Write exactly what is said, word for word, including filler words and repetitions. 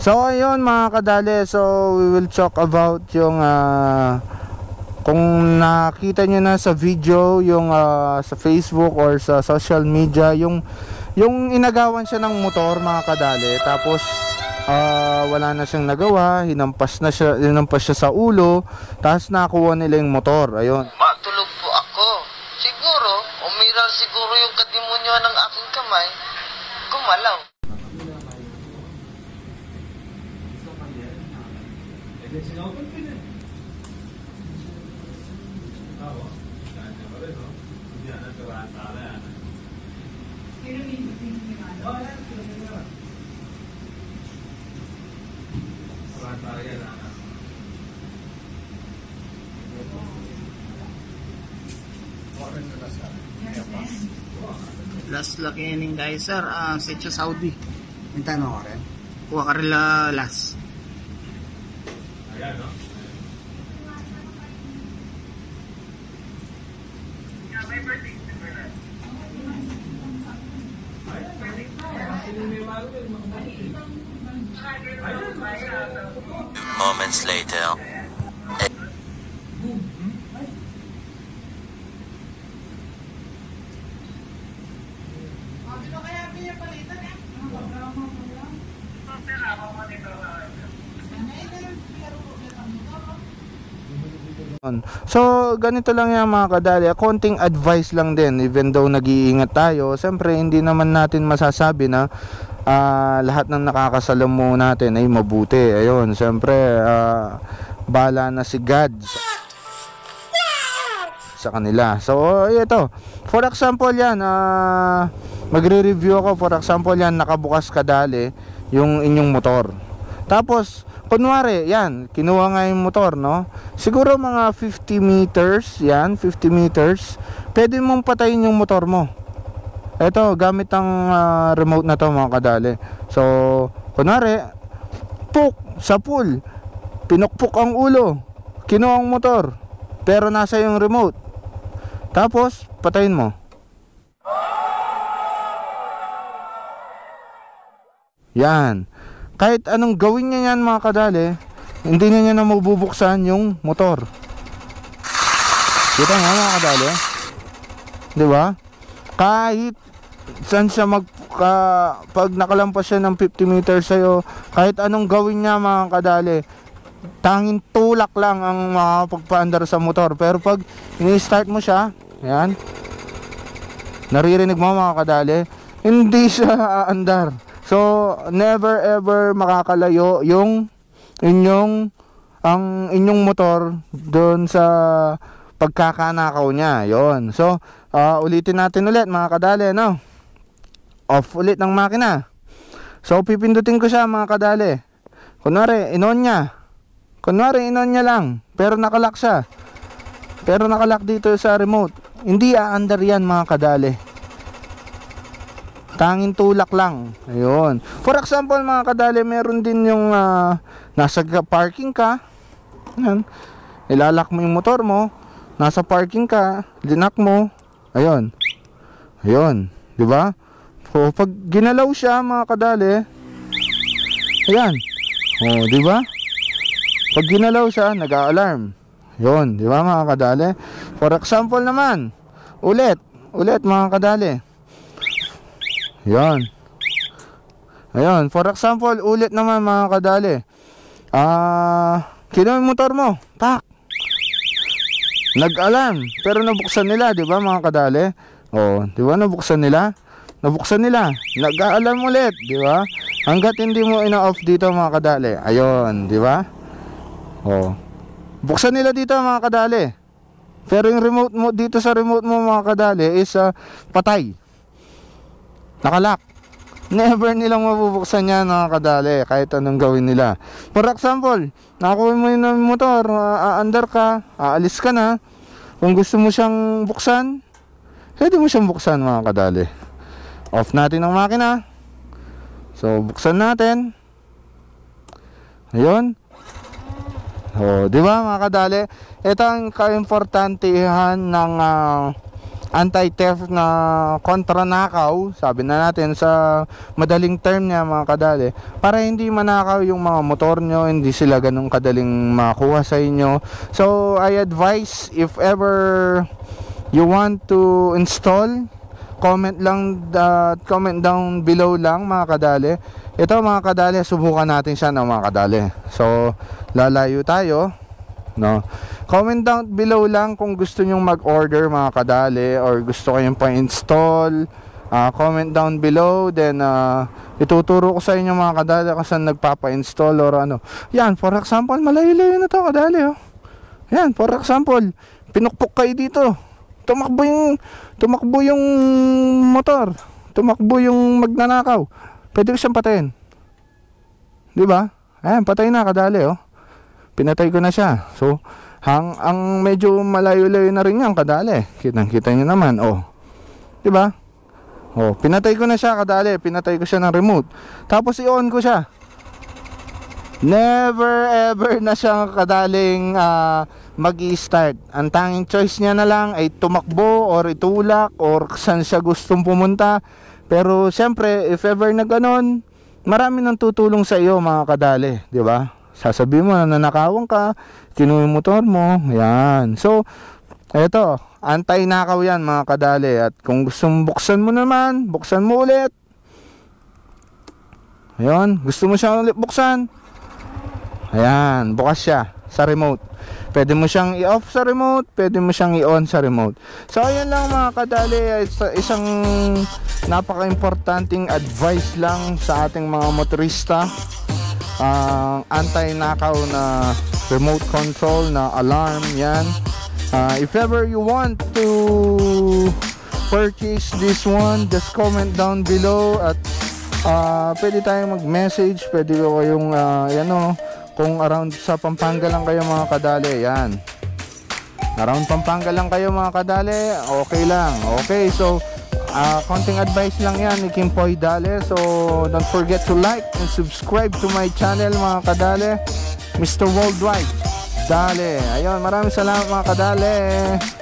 So ayun mga kadali, so we will talk about yung uh, kung nakita nyo na sa video yung uh, sa Facebook or sa social media, yung yung inagawan siya ng motor mga kadali, tapos uh, wala na siyang nagawa, hinampas na siya, hinampas siya sa ulo, tapos nakuha nila yung motor. Ayun, matulog po ako. Siguro umiral siguro yung kadimonyo ng aking kamay, gumalaw. Last laki ning guys sir, uh, Secho Saudi. Hintay mo ka rin? Kuha ka rin la last. Ayan, no? Moments later. so ganito lang yan mga kadali, konting advice lang din, even though nag-iingat tayo. Siyempre hindi naman natin masasabi na uh, lahat ng nakakasalamu natin ay mabuti. Ayun, siyempre uh, bala na si God sa, sa kanila. So ito, for example yan, uh, magre-review ako. For example yan, nakabukas kadali yung inyong motor, tapos kunwari, yan, kinuha nga yung motor, no? Siguro mga fifty meters, yan, fifty meters, pwede mong patayin yung motor mo. Ito, gamit ang uh, remote na to mga kadali. So, kunwari, puk, sa pool, pinukpuk ang ulo, kinuha ang motor, pero nasa yung remote. Tapos, patayin mo. Yan. Kahit anong gawin niya yan mga kadali, hindi niya na mabubuksan yung motor. Kita nga mga kadali, di ba? Kahit saan siya mag ka, pag nakalampas siya ng fifty meters sa'yo, kahit anong gawin niya mga kadali, tanging tulak lang ang makapagpaandar sa motor. Pero pag ini-start mo siya, yan, naririnig mo mga kadali, hindi siya aandar. So never ever makakalayo yung inyong ang inyong motor doon sa pagkakanakaw niya. Yon. So uh, ulitin natin ulit mga kadali, no? Off ulit ng makina. So pipindutin ko siya mga kadali. Kunwari inon niya. Kunwari inon niya lang, pero nakalock siya. Pero nakalock dito sa remote. Hindi aandar yan mga kadali. Tanging tulak lang. Ayun. For example mga kadali, meron din yung uh, nasa parking ka. Ayan. Ilalak mo yung motor mo. Nasa parking ka. Linak mo. Ayun. Ayun. Diba? So pag ginalaw siya mga kadali, ayan. O diba? Pag ginalaw siya, nag-a-alarm. Ayun. Diba mga kadali? For example naman, ulit. Ulit mga kadali. Yan. Ayun, for example, ulit naman mga kadali. Ah, uh, kinuha yung motor mo. Pak. Nag-alarm, pero nabuksan nila, 'di ba mga kadali? Oh, 'di ba nabuksan nila? Nabuksan nila. Nag-alarm ulit, 'di ba? Hangga't hindi mo ina-off dito mga kadali. Ayun, 'di ba? Oh. Buksan nila dito mga kadali. Pero yung remote mo dito sa remote mo mga kadali is uh, patay. Nakalock. Never nilang mabubuksan yan mga kadali, kahit anong gawin nila. For example, nakakuha mo yung motor, aandar ka, aalis ka na. Kung gusto mo siyang buksan, pwede mo siyang buksan mga kadali. Off natin ang makina. So buksan natin. Ayun. O, di ba mga kadali? Ito ang kaimportantehan ng uh, anti-theft na kontra nakaw, sabi na natin sa madaling term niya mga kadali, para hindi manakaw yung mga motor nyo, hindi sila ganun kadaling makuha sa inyo. So I advise, if ever you want to install, comment lang, uh, comment down below lang mga kadali. Ito mga kadali, subukan natin siya ng mga kadali. So lalayo tayo, no? Comment down below lang kung gusto nyong mag-order mga kadali, or gusto kayong pa-install. uh, Comment down below, then uh, ituturo ko sa inyo mga kadali kung saan nagpapa-install or ano. Yan, for example, malayo-layo na to kadali, oh. Yan, for example, pinukpok kayo dito, tumakbo yung tumakbo yung motor, tumakbo yung magnanakaw, pwede ko siyang patayin, di ba? Ayan, patay na kadali, oh. Pinatay ko na siya. So hang ang medyo malayo-layo na rin yan kadali, kitang-kita nyo naman, oh, di ba? Oh, pinatay ko na siya kadali, pinatay ko siya ng remote, tapos i-on ko siya. Never ever na siyang kadaling uh, mag-i-start. Ang tanging choice niya na lang ay tumakbo or itulak or saan siya gustong pumunta. Pero siyempre, if ever na ganon, marami nang tutulong sa iyo mga kadali, di ba? Sasabihin mo na nanakawan ka, kinuha yung motor mo, yan. So, eto, anti-nakaw yan mga kadali. At kung gustong buksan mo naman, buksan mo ulit. Ayun, gusto mo siya ulit buksan, ayan, bukas siya sa remote. Pwede mo siyang i-off sa remote, pwede mo siyang i-on sa remote. So ayan lang mga kadali, isang napaka-importanting advice lang sa ating mga motorista. Ang uh, anti-nakaw na remote control na alarm, yan. Uh, if ever you want to purchase this one, just comment down below at uh, pwede tayong mag-message, pwede ko kayong uh, yan o, kung around sa Pampanga lang kayo mga kadali, yan. Around Pampanga lang kayo mga kadali, okay lang. Okay, so Uh, konting advice lang yan ni Kimpoy Dale. So don't forget to like and subscribe to my channel mga kadale, Mister Worldwide Dale. Ayun, maraming salamat mga kadale.